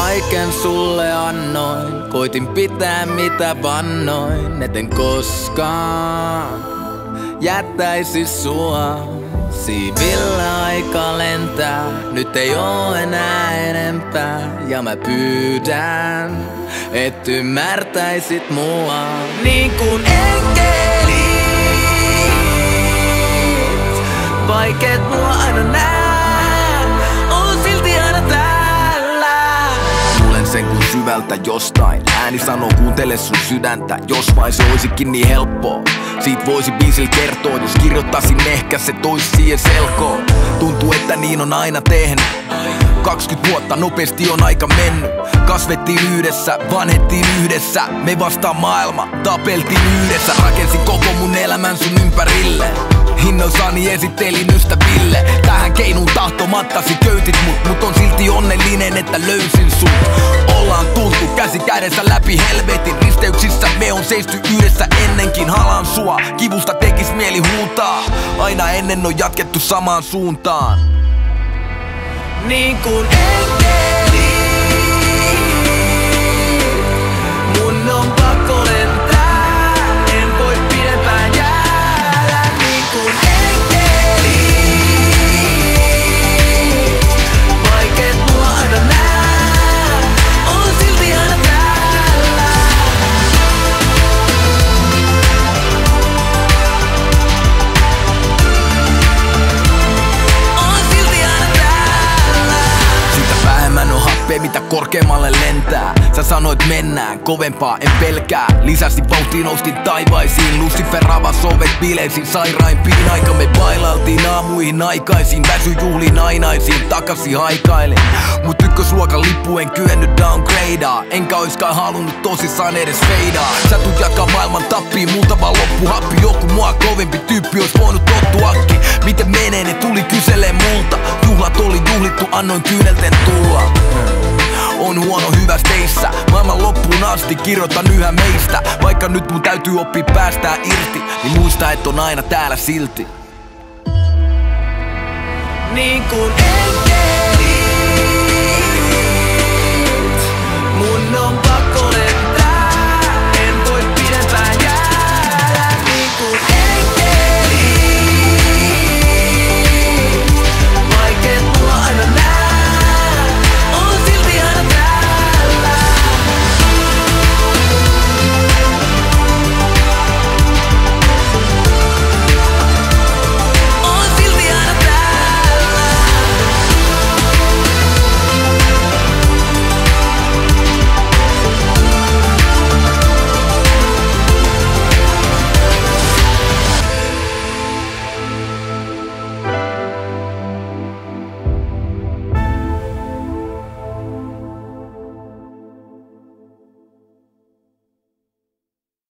kaiken sulle annoin. Koitin pitää mitä vannoin, etten koskaan jättäisi sua. Siivillä aika lentää, nyt ei oo enää enempää. Ja mä pyydän, et ymmärtäisit mua. Niin kuin enkelit, vaikeet mua aina nää, on silti aina täällä. Kuulen sen kun syvältä jostain, ääni sanoo kuuntele sun sydäntä. Jos vain se olisikin niin helppoa, siitä voisi biisillä kertoa. Jos kirjoittaisin ehkä se tois siihen selkoon. Tuntuu että niin on aina tehnyt. 20 vuotta nopeasti on aika mennyt. Kasvettiin yhdessä, vanhettiin yhdessä. Me vastaan maailma, tapeltiin yhdessä. Rakensin koko mun elämän sun ympärille. Hinnoissani esittelin ystäville. Tähän keinuun tahtomattasi köytit mut on silti onnellinen että löysin sut. Ollaan tultu käsi kädessä läpi helvetin risteyksissä. Me on seisty yhdessä ennenkin. Halaan sua, kivusta tekis mieli huutaa. Aina ennen on jatkettu samaan suuntaan. Niin kuin enkelit, mun on pakko lentää, en voi pidempään jäädä. Niin kuin enkelit, vaikeet mua aina nää, on silti aina täällä. On silti aina täällä. Sitä vähemmän on happea, mitä korkeammalle lentää. Sä sanoit mennään, kovempaa en pelkää. Lisäsi vauhtiin, noustin taivaisiin. Lucifer avas ovet bileisiin, sairaimpiin. Aika me bailailtiin aamuihin aikaisin. Väsy juhliin ainaisiin, takaisin haikailen. Mut ykkösluokan lippu en kyennyt downgradea. Enkä oiskaan halunnut tosissaan edes feidaa. Sä tuut jakaa maailman tappiin, multa vaan loppuhappi. Joku mua kovempi tyyppi ois voinut tottuakin. Miten menee, ne tuli kyselee multa. Juhlat oli juhlittu, annoin kyynelten tulla. On huono hyväs teissä, maailman loppuun asti kirjoitan yhä meistä. Vaikka nyt mun täytyy oppia päästää irti, niin muista et on aina täällä silti. Niin kuin enkelit.